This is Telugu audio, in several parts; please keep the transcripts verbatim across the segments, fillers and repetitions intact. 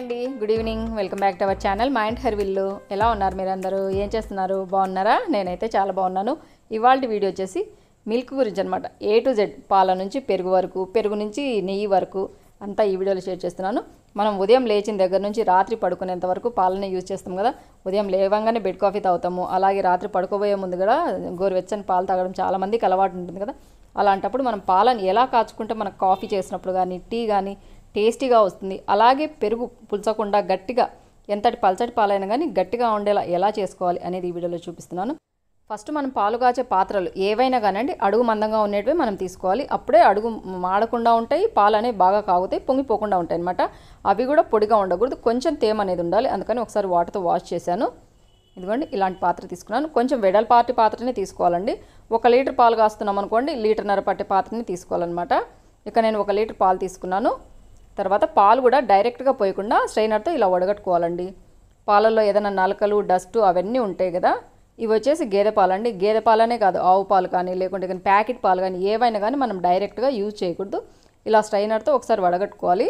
అండి, good evening. Welcome back to our channel maaintiharivillu. ఎలా ఉన్నారు మీరందరూ? ఏం చేస్తున్నారు? బాగున్నారా? నేనైతే చాలా బాగున్నాను. ఇవాల్టి వీడియో వచ్చేసి మిల్క్ గురించి అనమాట. ఏ టు జెడ్, పాల నుంచి పెరుగు వరకు, పెరుగు నుంచి నెయ్యి వరకు అంతా ఈ వీడియోలో షేర్ చేస్తున్నాను. మనం ఉదయం లేచిన దగ్గర నుంచి రాత్రి పడుకునేంత వరకు పాలనే యూజ్ చేస్తాం కదా. ఉదయం లేవంగానే బెడ్ కాఫీ తాగుతాము, అలాగే రాత్రి పడుకోబోయే ముందు కూడా గోరువెచ్చని పాలు తాగడం చాలామందికి అలవాటు ఉంటుంది కదా. అలాంటప్పుడు మనం పాలను ఎలా కాచుకుంటే మనకు కాఫీ చేసినప్పుడు కానీ, టీ కానీ టేస్టీగా వస్తుంది. అలాగే పెరుగు పుల్చకుండా గట్టిగా, ఎంతటి పల్చటి పాలైనా కానీ గట్టిగా ఉండేలా ఎలా చేసుకోవాలి అనేది ఈ వీడియోలో చూపిస్తున్నాను. ఫస్ట్ మనం పాలు కాచే పాత్రలు ఏవైనా కానివ్వండి, అడుగు మందంగా ఉండేటివి మనం తీసుకోవాలి. అప్పుడే అడుగు మాడకుండా ఉంటాయి, పాలు అనేవి బాగా కాగుతాయి, పొంగిపోకుండా ఉంటాయి అనమాట. అవి కూడా పొడిగా ఉండకూడదు, కొంచెం తేమ అనేది ఉండాలి. అందుకని ఒకసారి వాటర్తో వాష్ చేశాను. ఇదిగోండి, ఇలాంటి పాత్ర తీసుకున్నాను. కొంచెం వెడల్పాటి పాత్రనే తీసుకోవాలండి. ఒక లీటర్ పాలు కాస్తున్నాం అనుకోండి, లీటర్న్నర పట్టే పాత్రని తీసుకోవాలన్నమాట. ఇక నేను ఒక లీటర్ పాలు తీసుకున్నాను. తర్వాత పాలు కూడా డైరెక్ట్గా పోయకుండా స్ట్రైనర్తో ఇలా వడగట్టుకోవాలండి. పాలల్లో ఏదైనా నలకలు, డస్ట్ అవన్నీ ఉంటాయి కదా. ఇవి వచ్చేసి గేదె పాలండి. గేదె పాలనే కాదు, ఆవు పాలు కానీ లేకుంటే కానీ ప్యాకెట్ పాలు కానీ ఏవైనా కానీ మనం డైరెక్ట్గా యూజ్ చేయకూడదు. ఇలా స్ట్రైనర్తో ఒకసారి వడగట్టుకోవాలి.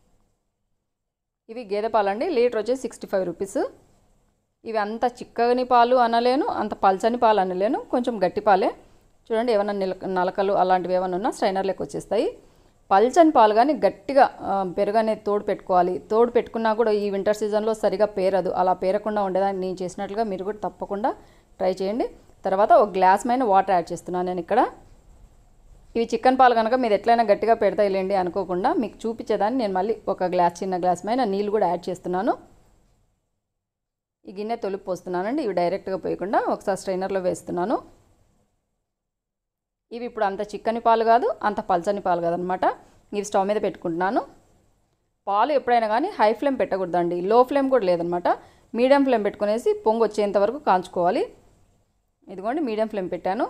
ఇవి గేదె పాలండి. లీటర్ వచ్చేసి సిక్స్టీ ఫైవ్ రూపీస్. ఇవి అంత చిక్కని పాలు అనలేను, అంత పల్చని పాలు అనలేను, కొంచెం గట్టి పాలే. చూడండి, ఏమైనా నిల నలకలు అలాంటివి ఏమైనా ఉన్నా స్ట్రైనర్లోకి వచ్చేస్తాయి. పల్చని పాలు కానీ గట్టిగా పెరుగు అనేది తోడు పెట్టుకోవాలి. తోడు పెట్టుకున్నా కూడా ఈ వింటర్ సీజన్లో సరిగా పేరదు. అలా పేరకుండా ఉండేదాన్ని నేను చేసినట్లుగా మీరు కూడా తప్పకుండా ట్రై చేయండి. తర్వాత ఒక గ్లాస్ మైన వాటర్ యాడ్ చేస్తున్నాను నేను ఇక్కడ. ఇవి చికెన్ పాలు కనుక మీరు ఎట్లయినా గట్టిగా పెడతాయిలేండి అనుకోకుండా మీకు చూపించేదాన్ని నేను మళ్ళీ ఒక గ్లాస్, చిన్న గ్లాస్ మైన నీళ్ళు కూడా యాడ్ చేస్తున్నాను. ఈ గిన్నె తొలిపి పోస్తున్నానండి. ఇవి డైరెక్ట్గా పోయకుండా ఒకసారి స్ట్రైనర్లో వేస్తున్నాను. ఇవి ఇప్పుడు అంత చిక్కని పాలు కాదు, అంత పల్చని పాలు కాదనమాట. ఇవి స్టవ్ మీద పెట్టుకుంటున్నాను. పాలు ఎప్పుడైనా కానీ హై ఫ్లేమ్ పెట్టకూడదండి, లో ఫ్లేమ్ కూడా లేదనమాట. మీడియం ఫ్లేమ్ పెట్టుకునేసి పొంగు వచ్చేంత వరకు కాంచుకోవాలి. ఇదిగోండి, మీడియం ఫ్లేమ్ పెట్టాను.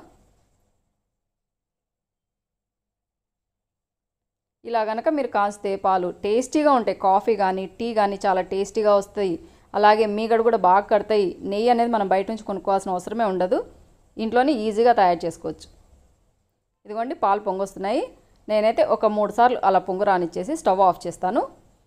ఇలా కనుక మీరు కాస్తే పాలు టేస్టీగా ఉంటాయి. కాఫీ కానీ టీ కానీ చాలా టేస్టీగా వస్తాయి. అలాగే మీగడ కూడా బాగా కడతాయి. నెయ్యి అనేది మనం బయట నుంచి కొనుక్కోవాల్సిన అవసరమే ఉండదు, ఇంట్లోనే ఈజీగా తయారు చేసుకోవచ్చు. ఇదిగోండి, పాలు పొంగొస్తున్నాయి. నేనైతే ఒక మూడు సార్లు అలా పొంగు రానిచ్చేసి స్టవ్ ఆఫ్ చేస్తాను.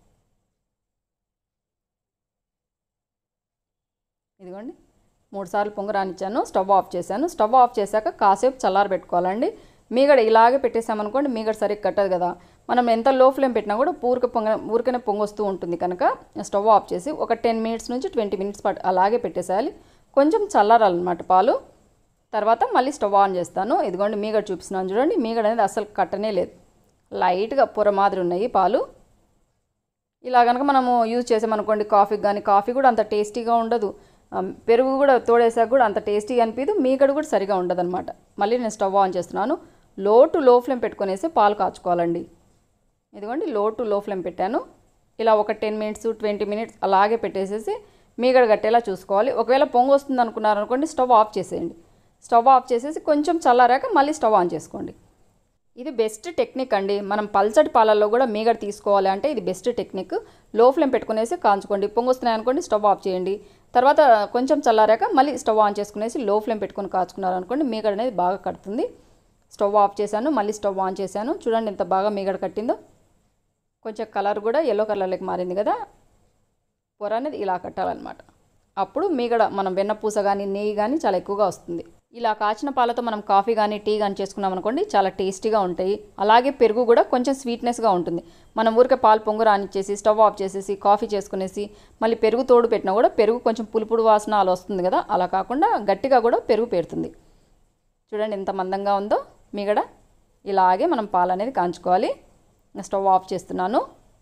ఇదిగోండి, మూడు సార్లు పొంగు రానిచ్చాను, స్టవ్ ఆఫ్ చేశాను. స్టవ్ ఆఫ్ చేశాక కాసేపు చల్లారి పెట్టుకోవాలండి. మీగడ ఇలాగే పెట్టేసామనుకోండి, మీగడ సరిగ్గా కట్టదు కదా. మనం ఎంత లో ఫ్లేమ్ పెట్టినా కూడా ఊరికే పొంగ ఊరికనే పొంగొస్తూ ఉంటుంది. కనుక స్టవ్ ఆఫ్ చేసి ఒక టెన్ మినిట్స్ నుంచి ట్వంటీ మినిట్స్ పాటు అలాగే పెట్టేసేయాలి. కొంచెం చల్లారాలన్నమాట పాలు. తర్వాత మళ్ళీ స్టవ్ ఆన్ చేస్తాను. ఇదిగోండి, మీగడ చూపిస్తున్నాను చూడండి. మీగడ అనేది అసలు కట్టనే లేదు, లైట్గా పొర మాదిరి ఉన్నాయి పాలు. ఇలా కనుక మనము యూజ్ చేసామనుకోండి కాఫీకి కానీ, కాఫీ కూడా అంత టేస్టీగా ఉండదు. పెరుగు కూడా తోడేసాక కూడా అంత టేస్టీగా అనిపించదు, మీగడ కూడా సరిగా ఉండదు అనమాట. మళ్ళీ నేను స్టవ్ ఆన్ చేస్తున్నాను. లో టు లో ఫ్లేమ్ పెట్టుకునేసి పాలు కాచుకోవాలండి. ఇదిగోండి, లో టు లో ఫ్లేమ్ పెట్టాను. ఇలా ఒక టెన్ మినిట్స్ ట్వంటీ మినిట్స్ అలాగే పెట్టేసేసి మీగడ కట్టేలా చూసుకోవాలి. ఒకవేళ పొంగు వస్తుంది అనుకున్నారనుకోండి, స్టవ్ ఆఫ్ చేసేయండి. స్టవ్ ఆఫ్ చేసేసి కొంచెం చల్లారాక మళ్ళీ స్టవ్ ఆన్ చేసుకోండి. ఇది బెస్ట్ టెక్నిక్ అండి. మనం పల్చటి పాలల్లో కూడా మీగడ తీసుకోవాలి అంటే ఇది బెస్ట్ టెక్నిక్. లో ఫ్లేమ్ పెట్టుకునేసి కాంచుకోండి. పొంగు వస్తున్నాయి అనుకోండి, స్టవ్ ఆఫ్ చేయండి. తర్వాత కొంచెం చల్లారాక మళ్ళీ స్టవ్ ఆన్ చేసుకునేసి లో ఫ్లేమ్ పెట్టుకుని కాచుకున్నారనుకోండి, మీగడ అనేది బాగా కడుతుంది. స్టవ్ ఆఫ్ చేశాను, మళ్ళీ స్టవ్ ఆన్ చేశాను. చూడండి ఎంత బాగా మీగడ కట్టిందో. కొంచెం కలర్ కూడా ఎల్లో కలర్లోకి మారింది కదా. పొర అనేది ఇలా కట్టాలన్నమాట. అప్పుడు మీగడ మనం వెన్నపూస కానీ నెయ్యి కానీ చాలా ఎక్కువగా వస్తుంది. ఇలా కాచిన పాలతో మనం కాఫీ కానీ టీ కానీ చేసుకున్నాం అనుకోండి, చాలా టేస్టీగా ఉంటాయి. అలాగే పెరుగు కూడా కొంచెం స్వీట్నెస్గా ఉంటుంది. మనం ఊరికే పాలు పొంగు రానిచ్చేసి స్టవ్ ఆఫ్ చేసేసి కాఫీ చేసుకునేసి మళ్ళీ పెరుగు తోడు పెట్టినా కూడా పెరుగు కొంచెం పులుపుడు వాసన అలా వస్తుంది కదా. అలా కాకుండా గట్టిగా కూడా పెరుగు పెడుతుంది. చూడండి ఎంత మందంగా ఉందో మీగడ. ఇలాగే మనం పాలు అనేది కాంచుకోవాలి. స్టవ్ ఆఫ్ చేస్తున్నాను.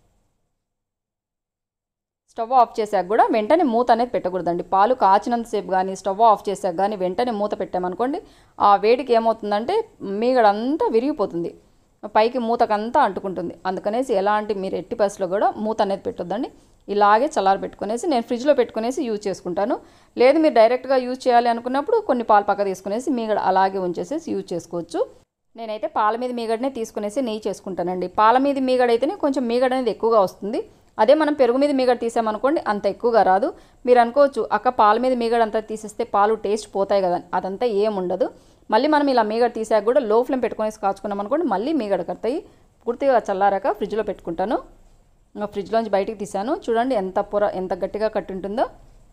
స్టవ్ ఆఫ్ చేసాక కూడా వెంటనే మూత అనేది పెట్టకూడదండి. పాలు కాచినంతసేపు కానీ స్టవ్ ఆఫ్ చేసాక కానీ వెంటనే మూత పెట్టామనుకోండి, ఆ వేడికి ఏమవుతుందంటే మీగడంతా విరిగిపోతుంది, పైకి మూతకంతా అంటుకుంటుంది. అందుకనేసి ఎలాంటి మీరు ఎట్టి పరిస్థితిలో కూడా మూత అనేది పెట్టొద్దండి. ఇలాగే చల్లారి పెట్టుకునేసి నేను ఫ్రిడ్జ్లో పెట్టుకునేసి యూజ్ చేసుకుంటాను. లేదు మీరు డైరెక్ట్గా యూజ్ చేయాలి అనుకున్నప్పుడు కొన్ని పాలు పక్క తీసుకునేసి మీగడ అలాగే ఉంచేసేసి యూజ్ చేసుకోవచ్చు. నేనైతే పాల మీద మీగడనే తీసుకునేసి నెయ్యి చేసుకుంటానండి. పాల మీద మీగడ అయితేనే కొంచెం మీగడ అనేది ఎక్కువగా వస్తుంది. అదే మనం పెరుగు మీద మీగడ తీసామనుకోండి అంత ఎక్కువగా రాదు. మీరు అనుకోవచ్చు, అక్క పాల మీద మీగడ అంతా తీసేస్తే పాలు టేస్ట్ పోతాయి కదా. అదంతా ఏముండదు. మళ్ళీ మనం ఇలా మీగడ తీసాక కూడా లో ఫ్లేమ్ పెట్టుకునేసి కాచుకున్నాం అనుకోండి, మళ్ళీ మీగడ కడతాయి. పూర్తిగా చల్లారాక ఫ్రిడ్జ్లో పెట్టుకుంటాను. ఇంకా ఫ్రిడ్జ్లోంచి బయటికి తీసాను. చూడండి ఎంత పొర ఎంత గట్టిగా కట్టి ఉంటుందో.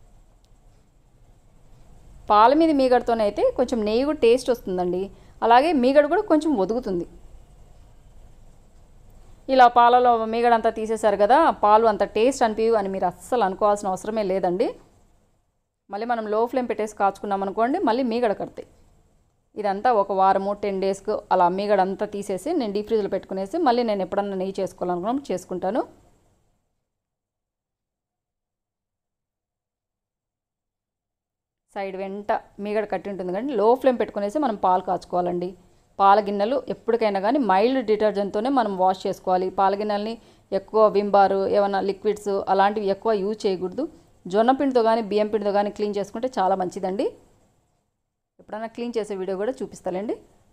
పాల మీద మీగడతోనైతే కొంచెం నెయ్యి కూడా టేస్ట్ వస్తుందండి. అలాగే మీగడ కూడా కొంచెం ఒదుగుతుంది. ఇలా పాలలో మీగడంతా తీసేశారు కదా, పాలు అంత టేస్ట్ అనిపించు అని మీరు అస్సలు అనుకోవాల్సిన అవసరమే లేదండి. మళ్ళీ మనం లో ఫ్లేమ్ పెట్టేసి కాచుకున్నాం అనుకోండి, మళ్ళీ మీగడ కడతాయి. ఇదంతా ఒక వారము టెన్ డేస్కు అలా మీగడంతా తీసేసి నేను డీప్ ఫ్రిడ్జ్లో పెట్టుకునేసి మళ్ళీ నేను ఎప్పుడన్నా నెయ్యి చేసుకోవాలనుకున్నప్పుడు చేసుకుంటాను. సైడ్ వెంట మీగడ కట్టి ఉంటుంది కానీ లో ఫ్లేమ్ పెట్టుకునేసి మనం పాలు కాచుకోవాలండి. పాల గిన్నెలు ఎప్పటికైనా కానీ మైల్డ్ డిటర్జెంట్తోనే మనం వాష్ చేసుకోవాలి. పాల గిన్నెలని ఎక్కువ విమ్ బార్ ఏమైనా లిక్విడ్స్ అలాంటివి ఎక్కువ యూజ్ చేయకూడదు. జొన్న పిండితో కానీ బియ్యం పిండితో కానీ క్లీన్ చేసుకుంటే చాలా మంచిదండి. ఎప్పుడైనా క్లీన్ చేసే వీడియో కూడా చూపిస్తానండి.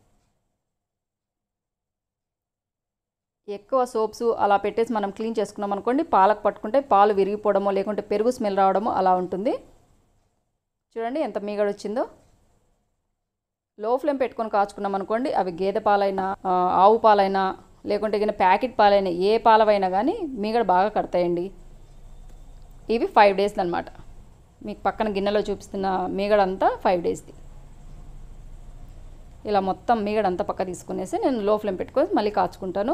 ఎక్కువ సోప్స్ అలా పెట్టేసి మనం క్లీన్ చేసుకున్నాం అనుకోండి, పాలకు పట్టుకుంటే పాలు విరిగిపోవడమో లేకుంటే పెరుగు స్మెల్ రావడమో అలా ఉంటుంది. చూడండి ఎంత మీగడ వచ్చిందో. లో ఫ్లేమ్ పెట్టుకొని కాచుకున్నాం అనుకోండి, అవి గేదె పాలైనా ఆవు పాలైనా లేకుంటే గిన ప్యాకెట్ పాలైనా ఏ పాలవైనా కానీ మీగడ బాగా కడతాయండి. ఇవి ఫైవ్ డేస్ అనమాట. మీకు పక్కన గిన్నెలో చూపిస్తున్న మీగడ అంతా ఫైవ్ డేస్ది. ఇలా మొత్తం మీగడ అంతా పక్క తీసుకునేసి నేను లో ఫ్లేమ్ పెట్టుకొని మళ్ళీ కాచుకుంటాను.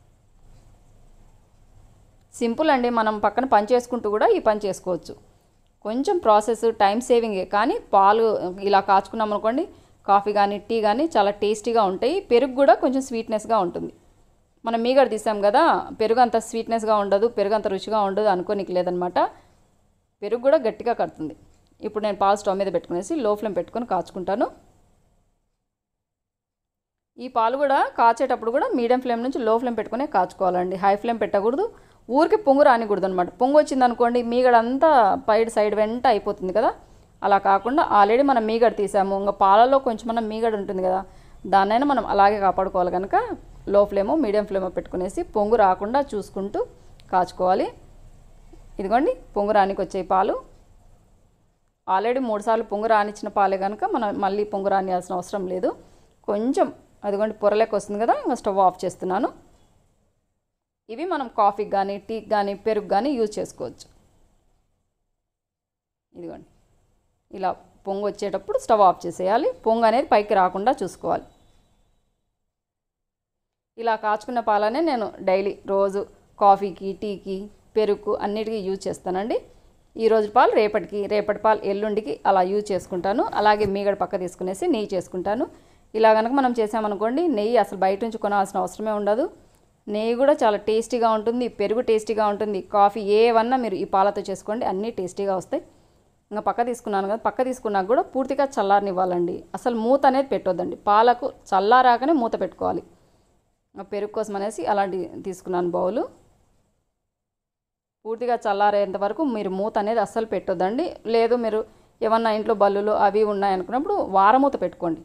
సింపుల్ అండి. మనం పక్కన పని చేసుకుంటూ కూడా ఈ పని చేసుకోవచ్చు. కొంచెం ప్రాసెస్ టైం సేవింగే, కానీ పాలు ఇలా కాచుకున్నాం అనుకోండి, కాఫీ కానీ టీ కానీ చాలా టేస్టీగా ఉంటాయి. పెరుగు కూడా కొంచెం స్వీట్నెస్గా ఉంటుంది. మనం మీగడ తీసాం కదా, పెరుగు అంత స్వీట్నెస్గా ఉండదు, పెరుగు అంత రుచిగా ఉండదు అనుకోనికి లేదనమాట. పెరుగు కూడా గట్టిగా కడుతుంది. ఇప్పుడు నేను పాలు స్టవ్ మీద పెట్టుకునేసి లో ఫ్లేమ్ పెట్టుకొని కాచుకుంటాను. ఈ పాలు కూడా కాచేటప్పుడు కూడా మీడియం ఫ్లేమ్ నుంచి లో ఫ్లేమ్ పెట్టుకునే కాచుకోవాలండి. హై ఫ్లేమ్ పెట్టకూడదు. ఊరికి పొంగు రానికూడదు అనమాట. పొంగు వచ్చింది అనుకోండి, మీగడ అంతా పైడ్ సైడ్ వెంట అయిపోతుంది కదా. అలా కాకుండా ఆల్రెడీ మనం మీగడ తీసాము, ఇంకా పాలలో కొంచెం మనం మీగడ ఉంటుంది కదా, దాన్నైనా మనం అలాగే కాపాడుకోవాలి. కనుక లో ఫ్లేమో మీడియం ఫ్లేమో పెట్టుకునేసి పొంగు రాకుండా చూసుకుంటూ కాచుకోవాలి. ఇదిగోండి పొంగు రానికి వచ్చే పాలు. ఆల్రెడీ మూడు సార్లు పొంగు రానిచ్చిన పాలే కనుక మనం మళ్ళీ పొంగు రానియాల్సిన అవసరం లేదు. కొంచెం అదిగోండి పొరలేక వస్తుంది కదా, ఇంకా స్టవ్ ఆఫ్ చేస్తున్నాను. ఇవి మనం కాఫీకి కానీ టీకి కానీ పెరుగు కానీ యూజ్ చేసుకోవచ్చు. ఇదిగోండి ఇలా పొంగు వచ్చేటప్పుడు స్టవ్ ఆఫ్ చేసేయాలి. పొంగు అనేది పైకి రాకుండా చూసుకోవాలి. ఇలా కాచుకున్న పాలనే నేను డైలీ రోజు కాఫీకి టీకి పెరుగు అన్నిటికీ యూజ్ చేస్తానండి. ఈరోజు పాలు రేపటికి, రేపటి పాలు ఎల్లుండికి అలా యూజ్ చేసుకుంటాను. అలాగే మీగడ పక్క తీసుకునేసి నెయ్యి చేసుకుంటాను. ఇలా కనుక మనం చేసామనుకోండి, నెయ్యి అసలు బయట నుంచి కొనాల్సిన అవసరమే ఉండదు. నెయ్యి కూడా చాలా టేస్టీగా ఉంటుంది, పెరుగు టేస్టీగా ఉంటుంది. కాఫీ ఏవన్నా మీరు ఈ పాలతో చేసుకోండి, అన్నీ టేస్టీగా వస్తాయి. ఇంకా పక్క తీసుకున్నాను కదా, పక్క తీసుకున్నాక కూడా పూర్తిగా చల్లారనివ్వాలండి. అసలు మూత అనేది పెట్టొద్దండి. పాలకు చల్లారాకనే మూత పెట్టుకోవాలి. పెరుగు కోసం అనేసి అలాంటి తీసుకున్నాను బౌలు. పూర్తిగా చల్లారేంత వరకు మీరు మూత అనేది అస్సలు పెట్టొద్దండి. లేదు మీరు ఏమన్నా ఇంట్లో బల్లులు అవి ఉన్నాయనుకున్నప్పుడు వారమూత పెట్టుకోండి.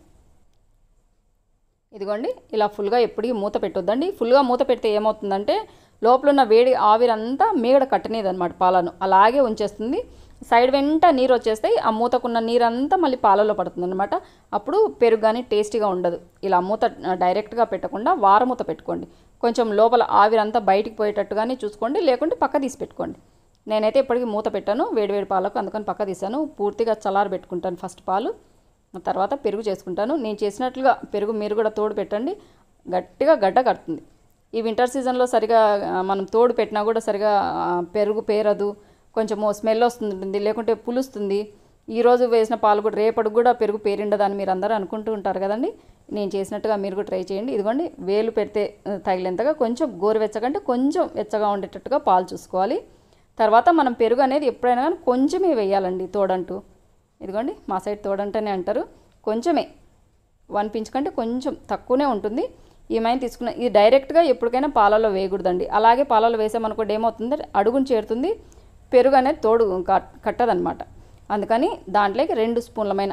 ఇదిగోండి ఇలా ఫుల్గా ఎప్పటికీ మూత పెట్టొద్దండి. ఫుల్గా మూత పెడితే ఏమవుతుందంటే లోపల ఉన్న వేడి ఆవిరంతా మీగడ కట్టనేది అనమాట, పాలను అలాగే ఉంచేస్తుంది. సైడ్ వెంట నీరు వచ్చేస్తాయి. ఆ మూతకున్న నీరంతా మళ్ళీ పాలలో పడుతుంది అనమాట. అప్పుడు పెరుగు కానీ టేస్టీగా ఉండదు. ఇలా మూత డైరెక్ట్గా పెట్టకుండా వారమూత పెట్టుకోండి. కొంచెం లోపల ఆవిరంతా బయటికి పోయేటట్టుగానే చూసుకోండి, లేకుంటే పక్క తీసి పెట్టుకోండి. నేనైతే ఇప్పటికీ మూత పెట్టాను వేడివేడి పాలకు, అందుకని పక్క తీసాను. పూర్తిగా చల్లారి పెట్టుకుంటాను ఫస్ట్ పాలు, తర్వాత పెరుగు చేసుకుంటాను. నేను చేసినట్లుగా పెరుగు మీరు కూడా తోడు పెట్టండి, గట్టిగా గడ్డ కడుతుంది. ఈ వింటర్ సీజన్లో సరిగా మనం తోడు పెట్టినా కూడా సరిగా పెరుగు పేరదు, కొంచెము స్మెల్ వస్తుంది, లేకుంటే పులుస్తుంది. ఈరోజు వేసిన పాలు కూడా రేపటికి కూడా పెరుగు పేరిండదని మీరు అందరూ అనుకుంటూ ఉంటారు కదండి. నేను చేసినట్టుగా మీరు కూడా ట్రై చేయండి. ఇదిగోండి వేలు పెడితే తగిలేంతగా కొంచెం గోరువెచ్చగంటే కొంచెం వెచ్చగా ఉండేటట్టుగా పాలు చూసుకోవాలి. తర్వాత మనం పెరుగు అనేది ఎప్పుడైనా కానీ కొంచెమే వేయాలండి తోడంటూ. ఇదిగోండి మా సైడ్ తోడంటనే అంటారు. కొంచెమే, వన్ పించ్ కంటే కొంచెం తక్కువనే ఉంటుంది. ఏమైనా తీసుకున్న ఇది డైరెక్ట్గా ఎప్పటికైనా పాలలో వేయకూడదండి. అలాగే పాలలో వేసామనుకోండి ఏమవుతుందంటే అడుగుని చేరుతుంది, పెరుగు అనేది తోడు కట్టదనమాట. అందుకని దాంట్లోకి రెండు స్పూన్లమైన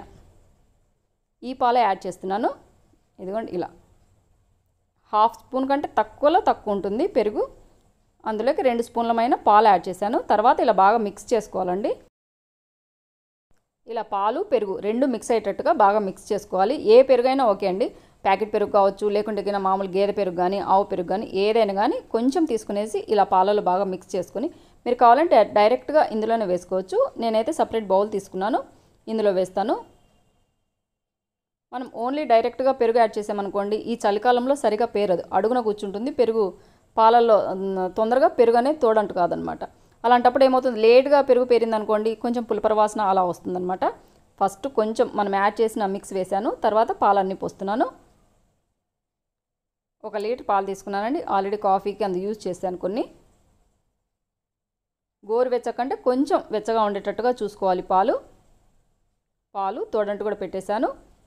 ఈ పాలే యాడ్ చేస్తున్నాను. ఇదిగోండి ఇలా హాఫ్ స్పూన్ కంటే తక్కువలో తక్కువ ఉంటుంది పెరుగు. అందులోకి రెండు స్పూన్లమైన పాలు యాడ్ చేశాను. తర్వాత ఇలా బాగా మిక్స్ చేసుకోవాలండి. ఇలా పాలు పెరుగు రెండు మిక్స్ అయ్యేటట్టుగా బాగా మిక్స్ చేసుకోవాలి. ఏ పెరుగైనా ఓకే అండి. ప్యాకెట్ పెరుగు కావచ్చు, లేకుంటే గిన మామూలు గేదె పెరుగు కానీ, ఆవు పెరుగు కానీ ఏదైనా కానీ కొంచెం తీసుకునేసి ఇలా పాలలో బాగా మిక్స్ చేసుకుని, మీరు కావాలంటే డైరెక్ట్గా ఇందులోనే వేసుకోవచ్చు. నేనైతే సపరేట్ బౌల్ తీసుకున్నాను, ఇందులో వేస్తాను. మనం ఓన్లీ డైరెక్ట్గా పెరుగు యాడ్ చేసామనుకోండి, ఈ చలికాలంలో సరిగా పేరదు, అడుగున కూర్చుంటుంది పెరుగు. పాలల్లో తొందరగా పెరుగు అనేది తోడంటు కాదనమాట. అలాంటప్పుడు ఏమవుతుంది, లేట్గా పెరుగు పేరిందనుకోండి కొంచెం పులిపర వాసన అలా వస్తుందన్నమాట. ఫస్ట్ కొంచెం మనం యాడ్ చేసిన మిక్స్ వేసాను, తర్వాత పాలన్నీ పోస్తున్నాను. ఒక లీటర్ పాలు తీసుకున్నానండి. ఆల్రెడీ కాఫీకి అందు యూజ్ చేశాను కొన్ని. గోరువెచ్చకంటే కొంచెం వెచ్చగా ఉండేటట్టుగా చూసుకోవాలి పాలు. పాలు తోడంటు కూడా పెట్టేశాను.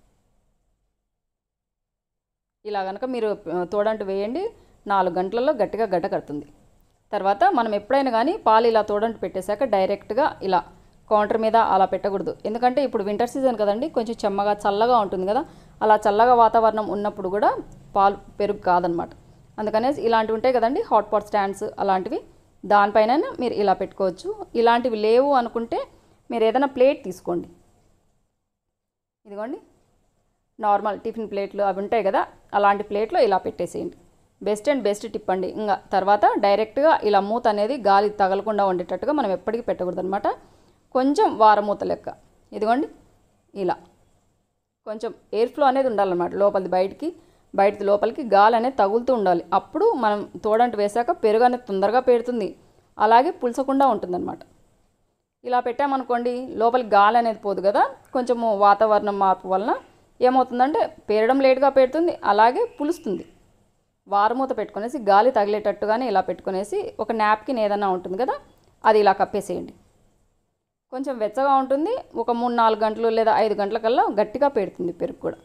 ఇలా కనుక మీరు తోడంటు వేయండి, నాలుగు గంటలలో గట్టిగా గడ్డ కడుతుంది. తర్వాత మనం ఎప్పుడైనా కానీ పాలు ఇలా తోడంటు పెట్టేశాక డైరెక్ట్గా ఇలా కౌంటర్ మీద అలా పెట్టకూడదు. ఎందుకంటే ఇప్పుడు వింటర్ సీజన్ కదండి, కొంచెం చెమ్మగా చల్లగా ఉంటుంది కదా. అలా చల్లగా వాతావరణం ఉన్నప్పుడు కూడా పాలు పెరుగు కాదనమాట. అందుకనేసి ఇలాంటివి ఉంటాయి కదండి, హాట్ పాట్ స్టాండ్స్ అలాంటివి, దానిపైన మీరు ఇలా పెట్టుకోవచ్చు. ఇలాంటివి లేవు అనుకుంటే మీరు ఏదైనా ప్లేట్ తీసుకోండి. ఇదిగోండి నార్మల్ టిఫిన్ ప్లేట్లు అవి ఉంటాయి కదా, అలాంటి ప్లేట్లో ఇలా పెట్టేసేయండి. బెస్ట్ అండ్ బెస్ట్ టిప్ అండి. ఇంకా తర్వాత డైరెక్ట్గా ఇలా మూత అనేది గాలి తగలకుండా ఉండేటట్టుగా మనం ఎప్పటికీ పెట్టకూడదు అనమాట. కొంచెం వారమూత లెక్క. ఇదిగోండి ఇలా కొంచెం ఎయిర్ ఫ్లో అనేది ఉండాలన్నమాట. లోపలిది బయటికి, బయటిది లోపలికి గాలి అనేది తగులుతూ ఉండాలి. అప్పుడు మనం తోడంటు వేశాక పెరుగు అనేది తొందరగా పేరుతుంది, అలాగే పులుసకుండా ఉంటుందన్నమాట. ఇలా పెట్టామనుకోండి లోపలికి గాలి అనేది పోదు కదా. కొంచెము వాతావరణం మార్పు వలన ఏమవుతుందంటే పేరడం లేట్గా పెడుతుంది, అలాగే పులుస్తుంది. వారమూత పెట్టుకునేసి గాలి తగిలేటట్టుగానే ఇలా పెట్టుకునేసి ఒక నాప్కిన్ ఏదైనా ఉంటుంది కదా, అది ఇలా కప్పేసేయండి. కొంచెం వెచ్చగా ఉంటుంది. ఒక మూడు నాలుగు గంటలు లేదా ఐదు గంటల కల్లా గట్టిగా పేరుతుంది పెరుగు కూడా.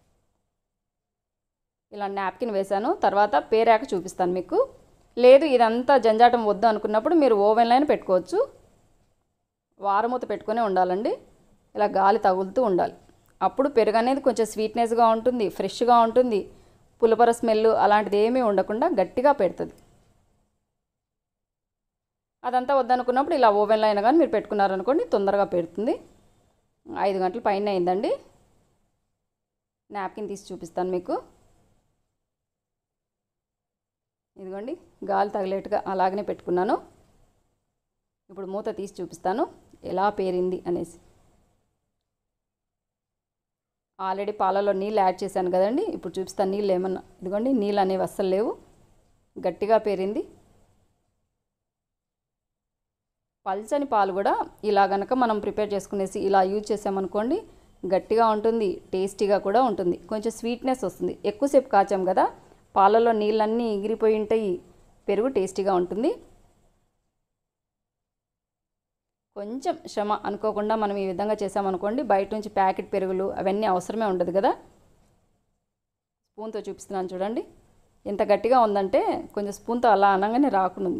ఇలా నాప్కిన్ వేసాను. తర్వాత పేరాక చూపిస్తాను మీకు. లేదు ఇదంతా జంజాటం వద్దు అనుకున్నప్పుడు మీరు ఓవెన్లైనా పెట్టుకోవచ్చు. వారమూత పెట్టుకునే ఉండాలండి. ఇలా గాలి తగులుతూ ఉండాలి. అప్పుడు పెరుగు అనేది కొంచెం స్వీట్నెస్గా ఉంటుంది, ఫ్రెష్గా ఉంటుంది. పులపర స్మెల్ అలాంటిది ఏమీ ఉండకుండా గట్టిగా పెడుతుంది. అదంతా వద్దనుకున్నప్పుడు ఇలా ఓవెన్లో అయినా కానీ మీరు పెట్టుకున్నారనుకోండి తొందరగా పెడుతుంది. ఐదు గంటల పైన అయిందండి. నాప్కిన్ తీసి చూపిస్తాను మీకు. ఇదిగోండి గాలి తగిలేట్టుగా అలాగనే పెట్టుకున్నాను. ఇప్పుడు మూత తీసి చూపిస్తాను ఎలా పేరింది అనేసి. ఆల్రెడీ పాలలో నీళ్ళు యాడ్ చేశాను కదండి, ఇప్పుడు చూపిస్తాను నీళ్ళు ఏమన్నా. ఇదిగోండి నీళ్ళు అనేవి అస్సలు లేవు, గట్టిగా పేరింది. పల్చని పాలు కూడా ఇలా గనక మనం ప్రిపేర్ చేసుకునేసి ఇలా యూజ్ చేసామనుకోండి గట్టిగా ఉంటుంది, టేస్టీగా కూడా ఉంటుంది, కొంచెం స్వీట్నెస్ వస్తుంది. ఎక్కువసేపు కాచాం కదా, పాలలో నీళ్ళన్నీ ఎగిరిపోయి ఉంటాయి, పెరుగు టేస్టీగా ఉంటుంది. కొంచెం శ్రమ అనుకోకుండా మనం ఈ విధంగా చేసామనుకోండి బయట నుంచి ప్యాకెట్ పెరుగులు అవన్నీ అవసరమే ఉండదు కదా. స్పూన్తో చూపిస్తున్నాను చూడండి ఎంత గట్టిగా ఉందంటే, కొంచెం స్పూన్తో అలా అనగానే రాకునుంది.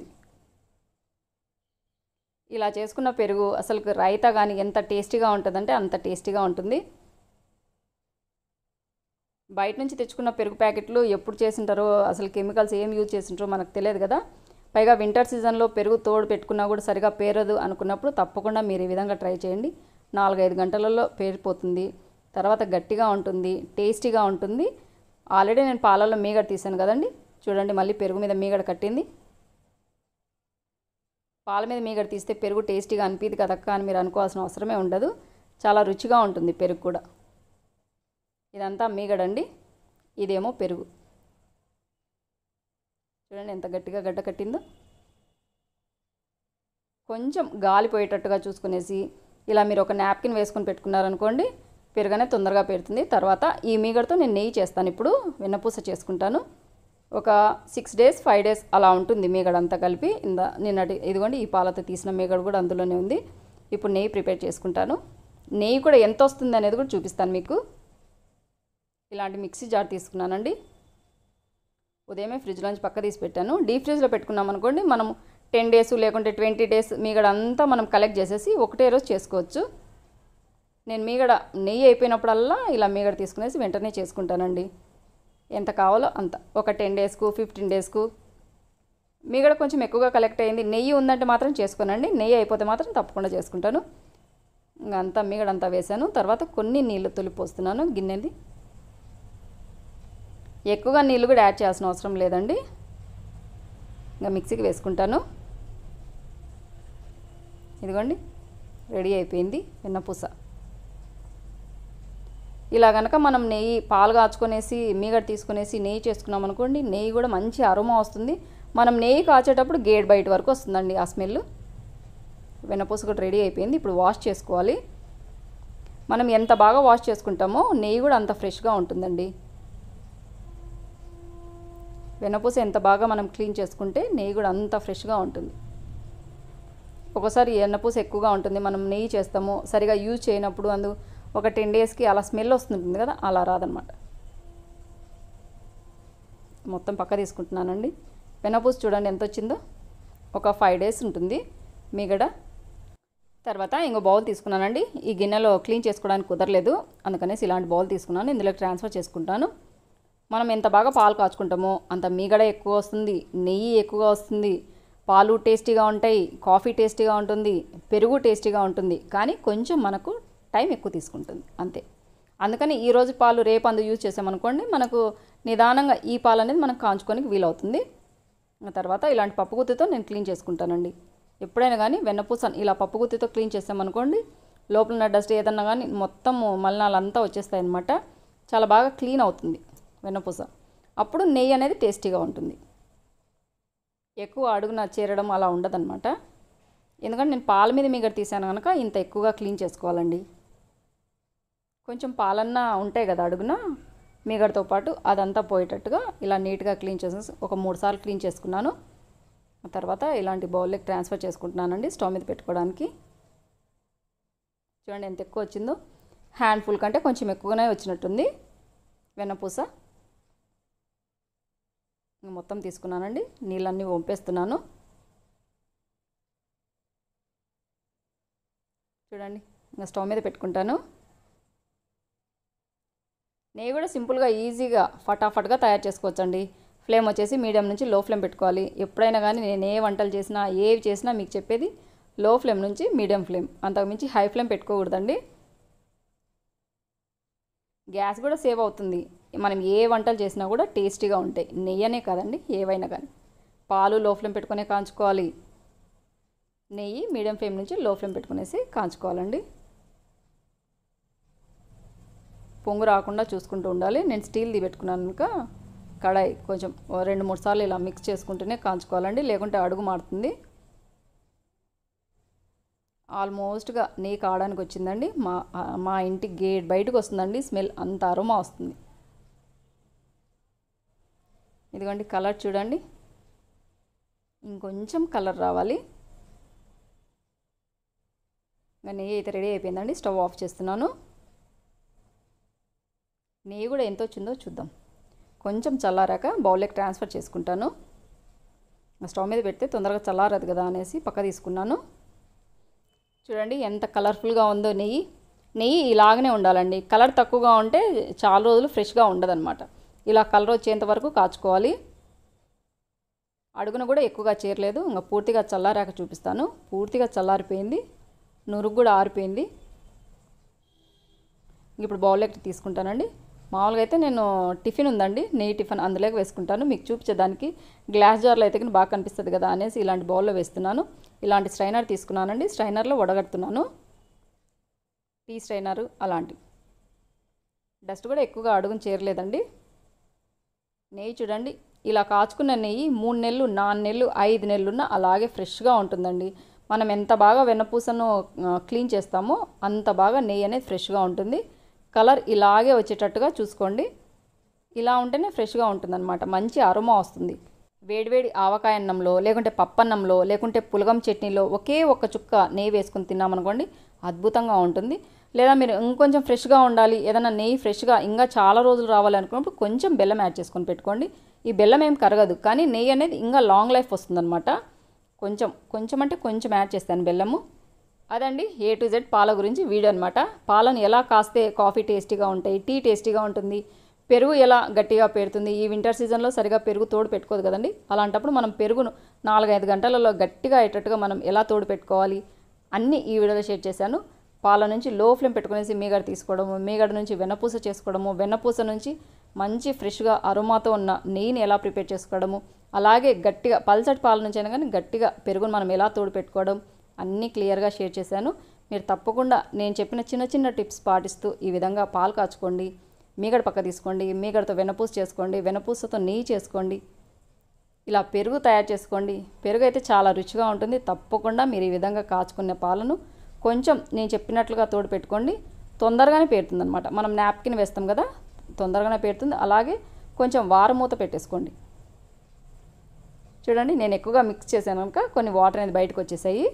ఇలా చేసుకున్న పెరుగు అసలు రైతా కానీ ఎంత టేస్టీగా ఉంటుందంటే అంత టేస్టీగా ఉంటుంది. బయట నుంచి తెచ్చుకున్న పెరుగు ప్యాకెట్లు ఎప్పుడు చేసింటారో, అసలు కెమికల్స్ ఏం యూజ్ చేసింటారో మనకు తెలియదు కదా. పైగా వింటర్ సీజన్లో పెరుగు తోడు పెట్టుకున్నా కూడా సరిగా పేరదు అనుకున్నప్పుడు తప్పకుండా మీరు ఈ విధంగా ట్రై చేయండి. నాలుగైదు గంటలలో పేరిపోతుంది, తర్వాత గట్టిగా ఉంటుంది, టేస్టీగా ఉంటుంది. ఆల్రెడీ నేను పాలలో మీగడ తీసాను కదండి, చూడండి మళ్ళీ పెరుగు మీద మీగడ కట్టింది. పాల మీద మీగడ తీస్తే పెరుగు టేస్టీగా అనిపిది కదక్క అని మీరు అనుకోవాల్సిన అవసరమే ఉండదు, చాలా రుచిగా ఉంటుంది పెరుగు కూడా. ఇదంతా మీగడండి, ఇదేమో పెరుగు. చూడండి ఎంత గట్టిగా గడ్డ కట్టిందో. కొంచెం గాలి పోయేటట్టుగా చూసుకునేసి ఇలా మీరు ఒక నాప్కిన్ వేసుకొని పెట్టుకున్నారనుకోండి పెరుగనే తొందరగా పెడుతుంది. తర్వాత ఈ మీగడతో నేను నెయ్యి చేస్తాను. ఇప్పుడు వెన్నపూస చేసుకుంటాను. ఒక సిక్స్ డేస్ ఫైవ్ డేస్ అలా ఉంటుంది మీగడ అంతా కలిపి. ఇంద నిన్నటి ఇదిగోండి ఈ పాలతో తీసిన మీగడ కూడా అందులోనే ఉంది. ఇప్పుడు నెయ్యి ప్రిపేర్ చేసుకుంటాను. నెయ్యి కూడా ఎంత వస్తుంది అనేది కూడా చూపిస్తాను మీకు. ఇలాంటి మిక్సీ జార్ తీసుకున్నానండి. ఉదయమే ఫ్రిడ్జ్లోంచి పక్క తీసి పెట్టాను. డీప్ ఫ్రిడ్జ్లో పెట్టుకున్నాం అనుకోండి మనం టెన్ డేస్ లేకుంటే ట్వంటీ డేస్ మీగడ అంతా మనం కలెక్ట్ చేసేసి ఒకటే రోజు చేసుకోవచ్చు. నేను మీగడ నెయ్యి అయిపోయినప్పుడల్లా ఇలా మీగడ తీసుకునేసి వెంటనే చేసుకుంటానండి. ఎంత కావాలో అంత, ఒక టెన్ డేస్కు ఫిఫ్టీన్ డేస్కు. మీగడ కొంచెం ఎక్కువగా కలెక్ట్ అయింది, నెయ్యి ఉందంటే మాత్రం చేసుకోనండి. నెయ్యి అయిపోతే మాత్రం తప్పకుండా చేసుకుంటాను. ఇంకా అంతా మీగడ అంతా వేసాను. తర్వాత కొన్ని నీళ్ళు తొలిపోస్తున్నాను గిన్నెది. ఎక్కువగా నీళ్ళు కూడా యాడ్ చేయాల్సిన అవసరం లేదండి. ఇంకా మిక్సీకి వేసుకుంటాను. ఇదిగోండి రెడీ అయిపోయింది వెన్నపూస. ఇలా కనుక మనం నెయ్యి పాలు కాచుకొనేసి మీగడ తీసుకునేసి నెయ్యి చేసుకున్నాం అనుకోండి, నెయ్యి కూడా మంచి అరోమా వస్తుంది. మనం నెయ్యి కాచేటప్పుడు గేట్ బయట వరకు వస్తుందండి ఆ స్మెల్. వెన్నపూస కూడా రెడీ అయిపోయింది. ఇప్పుడు వాష్ చేసుకోవాలి. మనం ఎంత బాగా వాష్ చేసుకుంటామో నెయ్యి కూడా అంత ఫ్రెష్గా ఉంటుందండి. వెన్నపూస ఎంత బాగా మనం క్లీన్ చేసుకుంటే నెయ్యి కూడా అంత ఫ్రెష్గా ఉంటుంది. ఒక్కోసారి వెన్నపూస ఎక్కువగా ఉంటుంది, మనం నెయ్యి చేస్తాము సరిగా యూజ్ చేయనప్పుడు అందు ఒక టెన్ డేస్కి అలా స్మెల్ వస్తుంటుంది కదా, అలా రాదనమాట. మొత్తం పక్క తీసుకుంటున్నానండి. వెన్నపూస చూడండి ఎంత వచ్చిందో. ఒక ఫైవ్ డేస్ ఉంటుంది మీగడ. తర్వాత ఇంకో బౌల్ తీసుకున్నానండి. ఈ గిన్నెలో క్లీన్ చేసుకోవడానికి కుదరలేదు, అందుకనేసి ఇలాంటి బౌల్ తీసుకున్నాను. ఇందులో ట్రాన్స్ఫర్ చేసుకుంటాను. మనం ఎంత బాగా పాలు కాచుకుంటామో అంత మీగడ ఎక్కువ వస్తుంది, నెయ్యి ఎక్కువగా వస్తుంది, పాలు టేస్టీగా ఉంటాయి, కాఫీ టేస్టీగా ఉంటుంది, పెరుగు టేస్టీగా ఉంటుంది. కానీ కొంచెం మనకు టైం ఎక్కువ తీసుకుంటుంది అంతే. అందుకని ఈరోజు పాలు రేపు అందు యూజ్ చేసామనుకోండి, మనకు నిదానంగా ఈ పాలు అనేది మనకు కాంచుకోనికి వీలవుతుంది. తర్వాత ఇలాంటి పప్పు గుత్తితో నేను క్లీన్ చేసుకుంటానండి. ఎప్పుడైనా కానీ వెన్నపూస ఇలా పప్పు గుత్తితో క్లీన్ చేసామనుకోండి, లోపల ఉన్న డస్ట్ ఏదన్నా కానీ మొత్తం మలినాలంతా వచ్చేస్తాయి అన్నమాట. చాలా బాగా క్లీన్ అవుతుంది వెన్నపూస. అప్పుడు నెయ్యి అనేది టేస్టీగా ఉంటుంది. ఎక్కువ అడుగున చేరడం అలా ఉండదన్నమాట. ఎందుకంటే నేను పాల మీద మీగడ తీసాను కనుక ఇంత ఎక్కువగా క్లీన్ చేసుకోవాలండి. కొంచెం పాలన్నా ఉంటాయి కదా అడుగున మీగడతో పాటు, అదంతా పోయేటట్టుగా ఇలా నీట్గా క్లీన్ చేసేసి ఒక మూడు సార్లు క్లీన్ చేసుకున్నాను. తర్వాత ఇలాంటి బౌల్లోకి ట్రాన్స్ఫర్ చేసుకుంటున్నానండి స్టవ్ మీద పెట్టుకోవడానికి. చూడండి ఎంత ఎక్కువ వచ్చిందో. హ్యాండ్ఫుల్ కంటే కొంచెం ఎక్కువగానే వచ్చినట్టుంది వెన్నపూస. మొత్తం తీసుకున్నానండి. నీళ్ళన్నీ వంపేస్తున్నాను. చూడండి ఇంకా స్టవ్ మీద పెట్టుకుంటాను. నెయ్యి కూడా సింపుల్గా ఈజీగా ఫటాఫట్గా తయారు చేసుకోవచ్చండి. ఫ్లేమ్ వచ్చేసి మీడియం నుంచి లో ఫ్లేమ్ పెట్టుకోవాలి. ఎప్పుడైనా కానీ నేను ఏ వంటలు చేసినా ఏవి చేసినా మీకు చెప్పేది లో ఫ్లేమ్ నుంచి మీడియం ఫ్లేమ్, అంతకుమించి హై ఫ్లేమ్ పెట్టుకోకూడదండి. గ్యాస్ కూడా సేవ్ అవుతుంది. మనం ఏ వంటలు చేసినా కూడా టేస్టీగా ఉంటాయి. నెయ్యి అనే కాదండి, ఏవైనా కానీ. పాలు లో ఫ్లేమ్ పెట్టుకునే కాంచుకోవాలి, నెయ్యి మీడియం ఫ్లేమ్ నుంచి లో ఫ్లేమ్ పెట్టుకునేసి కాంచుకోవాలండి. పొంగు రాకుండా చూసుకుంటూ ఉండాలి. నేను స్టీల్ది పెట్టుకున్నాను కనుక కడాయి కొంచెం రెండు మూడు సార్లు ఇలా మిక్స్ చేసుకుంటూనే కాంచుకోవాలండి, లేకుంటే అడుగు మారుతుంది. ఆల్మోస్ట్గా నెయ్యి కావడానికి వచ్చిందండి. మా మా ఇంటి గేట్ బయటకు వస్తుందండి స్మెల్, అంత అరోమా వస్తుంది. ఇదిగోండి కలర్ చూడండి, ఇంకొంచెం కలర్ రావాలి. ఇంకా నెయ్యి అయితే రెడీ అయిపోయిందండి. స్టవ్ ఆఫ్ చేస్తున్నాను. నెయ్యి కూడా ఎంత వచ్చిందో చూద్దాం. కొంచెం చల్లారాక బౌల్లోకి ట్రాన్స్ఫర్ చేసుకుంటాను. స్టవ్ మీద పెడితే తొందరగా చల్లారదు కదా అనేసి పక్క తీసుకున్నాను. చూడండి ఎంత కలర్ఫుల్గా ఉందో నెయ్యి. నెయ్యి ఇలాగనే ఉండాలండి. కలర్ తక్కువగా ఉంటే చాలా రోజులు ఫ్రెష్గా ఉండదన్నమాట. ఇలా కలర్ వచ్చేంత వరకు కాచుకోవాలి. అడుగున కూడా ఎక్కువగా చేరలేదు. ఇంకా పూర్తిగా చల్లారాక చూపిస్తాను. పూర్తిగా చల్లారిపోయింది, నురుగు కూడా ఆరిపోయింది. ఇప్పుడు బౌల్లోకి తీసుకుంటానండి. మామూలుగా అయితే నేను టిఫిన్ ఉందండి, నెయ్యి టిఫిన్, అందులోకి వేసుకుంటాను. మీకు చూపించేదానికి గ్లాస్ జార్లో అయితే బాగా కనిపిస్తుంది కదా అనేసి ఇలాంటి బౌల్లో వేస్తున్నాను. ఇలాంటి స్ట్రైనర్ తీసుకున్నానండి. స్ట్రైనర్లో వడగడుతున్నాను. టీ స్ట్రైనరు అలాంటి డస్ట్ కూడా ఎక్కువగా అడుగుని చేరలేదండి. నెయ్యి చూడండి, ఇలా కాచుకున్న నెయ్యి మూడు నెలలు నాలుగు నెలలు ఐదు నెలలున్న అలాగే ఫ్రెష్గా ఉంటుందండి. మనం ఎంత బాగా వెన్నపూసను క్లీన్ చేస్తామో అంత బాగా నెయ్యి అనేది ఫ్రెష్గా ఉంటుంది. కలర్ ఇలాగే వచ్చేటట్టుగా చూసుకోండి. ఇలా ఉంటేనే ఫ్రెష్గా ఉంటుందన్నమాట. మంచి అరోమా వస్తుంది. వేడివేడి ఆవకాయ అన్నంలో, లేకుంటే పప్పన్నంలో, లేకుంటే పులగం చట్నీలో ఒకే ఒక్క చుక్క నెయ్యి వేసుకుని తిన్నామనుకోండి, అద్భుతంగా ఉంటుంది. లేదా మీరు ఇంకొంచెం ఫ్రెష్గా ఉండాలి, ఏదైనా నెయ్యి ఫ్రెష్గా ఇంకా చాలా రోజులు రావాలి అనుకున్నప్పుడు కొంచెం బెల్లం యాడ్ చేసుకొని పెట్టుకోండి. ఈ బెల్లం ఏం కరగదు, కానీ నెయ్యి అనేది ఇంకా లాంగ్ లైఫ్ వస్తుందన్నమాట. కొంచెం కొంచెం అంటే కొంచెం యాడ్ చేస్తాను బెల్లము. అదండి ఏ టు జెడ్ పాల గురించి వీడియో అనమాట. పాలను ఎలా కాస్తే కాఫీ టేస్టీగా ఉంటాయి, టీ టేస్టీగా ఉంటుంది, పెరుగు ఎలా గట్టిగా పేరుతుంది. ఈ వింటర్ సీజన్లో సరిగా పెరుగు తోడు పెట్టుకోదు కదండి. అలాంటప్పుడు మనం పెరుగును నాలుగైదు గంటలలో గట్టిగా అయ్యేటట్టుగా మనం ఎలా తోడు పెట్టుకోవాలి అన్నీ ఈ వీడియోలో షేర్ చేశాను. పాల నుంచి లో ఫ్లేమ్ పెట్టుకునేసి మీగడ తీసుకోవడము, మీగడ నుంచి వెన్నపూస చేసుకోవడము, వెన్నపూస నుంచి మంచి ఫ్రెష్గా అరోమాతో ఉన్న నెయ్యిని ఎలా ప్రిపేర్ చేసుకోవడము, అలాగే గట్టిగా పల్చటి పాల నుంచి అయినా కానీ గట్టిగా పెరుగును మనం ఎలా తోడు పెట్టుకోవడం అన్నీ క్లియర్గా షేర్ చేశాను. మీరు తప్పకుండా నేను చెప్పిన చిన్న చిన్న టిప్స్ పాటిస్తూ ఈ విధంగా పాలు కాచుకోండి, మీగడ పక్క తీసుకోండి, మీగడతో వెన్నపూస చేసుకోండి, వెన్నపూసతో నెయ్యి చేసుకోండి, ఇలా పెరుగు తయారు చేసుకోండి. పెరుగు అయితే చాలా రుచిగా ఉంటుంది. తప్పకుండా మీరు ఈ విధంగా కాచుకున్న పాలను కొంచెం నేను చెప్పినట్లుగా తోడు పెట్టుకోండి, తొందరగానే పేరుతుంది అనమాట. మనం నాప్కిన్ వేస్తాం కదా, తొందరగానే పేరుతుంది. అలాగే కొంచెం వారమూత పెట్టేసుకోండి. చూడండి నేను ఎక్కువగా మిక్స్ చేశాను కనుక కొన్ని వాటర్ అనేది బయటకు వచ్చేసాయి.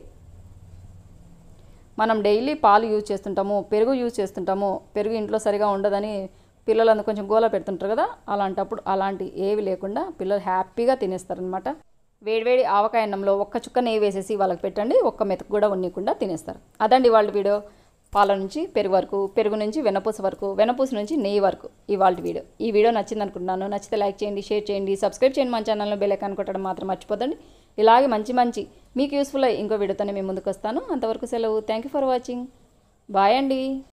మనం డైలీ పాలు యూజ్ చేస్తుంటాము, పెరుగు యూజ్ చేస్తుంటాము, పెరుగు ఇంట్లో సరిగా ఉండదని పిల్లలందరూ కొంచెం గోల పెడుతుంటారు కదా, అలాంటప్పుడు అలాంటి ఏవి లేకుండా పిల్లలు హ్యాపీగా తినేస్తారనమాట. వేడివేడి ఆవకాయ అన్నంలో ఒక్క చుక్క నెయ్యి వేసేసి వాళ్ళకి పెట్టండి, ఒక్క మెతుకు కూడా ఉన్నీకుండా తినేస్తారు. అదండి వాళ్ళ వీడియో. పాల నుంచి పెరుగు వరకు, పెరుగు నుంచి వెన్నపూస వరకు, వెన్నపూస నుంచి నెయ్యి వరకు ఇవాళ వీడియో. ఈ వీడియో నచ్చింది అనుకుంటున్నాను. నచ్చితే లైక్ చేయండి, షేర్ చేయండి, సబ్స్క్రైబ్ చేయండి. మన ఛానల్లో బెల్ ఐకాన్ కొట్టడం మాత్రం మర్చిపోదండి. ఇలాగే మంచి మంచి మీకు యూస్ఫుల్ అయ్యి ఇంకో వీడియోతోనే మేము ముందుకు వస్తాను. అంతవరకు సెలవు. Thank you for watching. Bye అండి.